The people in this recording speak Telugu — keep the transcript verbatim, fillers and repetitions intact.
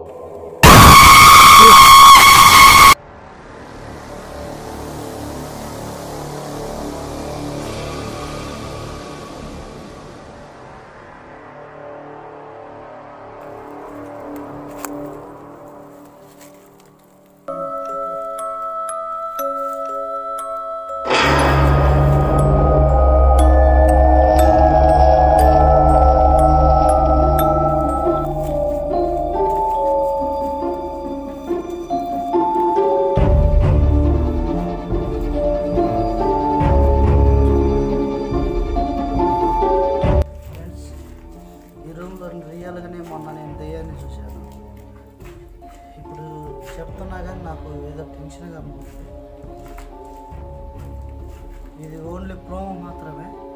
రియల్గానే మొన్న నేను దెయ్యాన్ని చూశాను. ఇప్పుడు చెప్తున్నా కానీ నాకు ఏదో టెన్షన్గా ఉంది. ఇది ఓన్లీ ప్రోమో మాత్రమే.